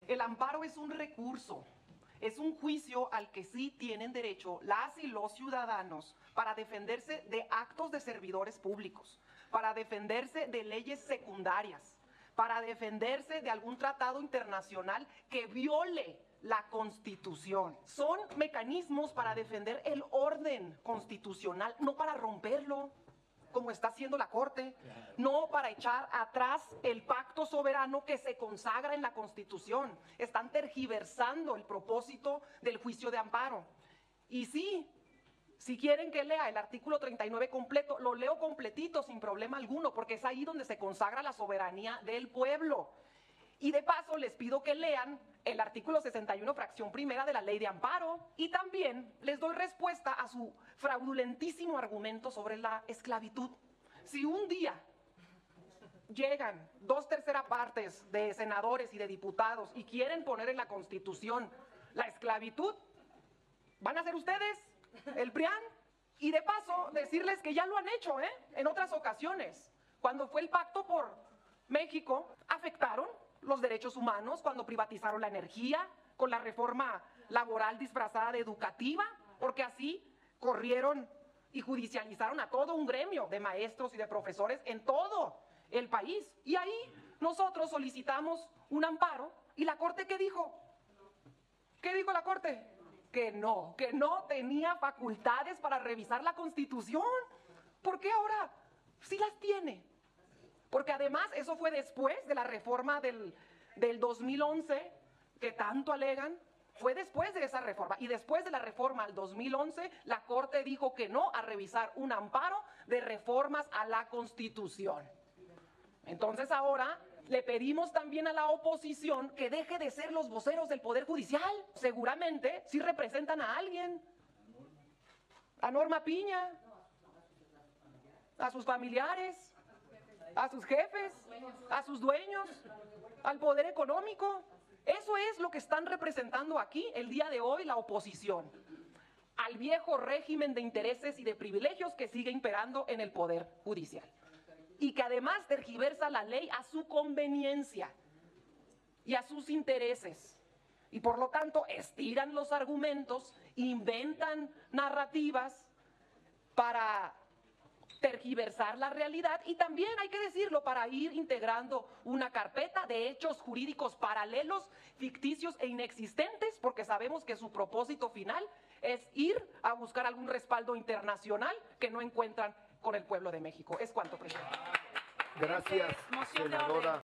El amparo es un recurso, es un juicio al que sí tienen derecho las y los ciudadanos para defenderse de actos de servidores públicos, para defenderse de leyes secundarias, para defenderse de algún tratado internacional que viole la Constitución. Son mecanismos para defender el orden constitucional, no para romperlo, como está haciendo la Corte, no para echar atrás el pacto soberano que se consagra en la Constitución. Están tergiversando el propósito del juicio de amparo. Y sí, si quieren que lea el artículo 39 completo, lo leo completito sin problema alguno, porque es ahí donde se consagra la soberanía del pueblo. Y de paso les pido que lean el artículo 61, fracción primera de la Ley de Amparo, y también les doy respuesta a su fraudulentísimo argumento sobre la esclavitud. Si un día llegan 2/3 partes de senadores y de diputados y quieren poner en la Constitución la esclavitud, van a ser ustedes, el PRIAN, y de paso decirles que ya lo han hecho, en otras ocasiones. Cuando fue el Pacto por México, afectaron los derechos humanos cuando privatizaron la energía, con la reforma laboral disfrazada de educativa, porque así corrieron y judicializaron a todo un gremio de maestros y de profesores en todo el país. Y ahí nosotros solicitamos un amparo, y la Corte, ¿qué dijo? ¿Qué dijo la Corte? Que no tenía facultades para revisar la Constitución. ¿Por qué ahora sí las tiene? Porque además eso fue después de la reforma del 2011, que tanto alegan, fue después de esa reforma. Y después de la reforma del 2011, la Corte dijo que no a revisar un amparo de reformas a la Constitución. Entonces ahora le pedimos también a la oposición que deje de ser los voceros del Poder Judicial. Seguramente sí representan a alguien. A Norma Piña, a sus familiares, a sus jefes, a sus dueños, al poder económico. Eso es lo que están representando aquí el día de hoy la oposición, al viejo régimen de intereses y de privilegios que sigue imperando en el Poder Judicial, y que además tergiversa la ley a su conveniencia y a sus intereses, y por lo tanto estiran los argumentos, inventan narrativas para tergiversar la realidad, y también hay que decirlo, para ir integrando una carpeta de hechos jurídicos paralelos, ficticios e inexistentes, porque sabemos que su propósito final es ir a buscar algún respaldo internacional que no encuentran con el pueblo de México. Es cuanto, presidente. Gracias, senadora.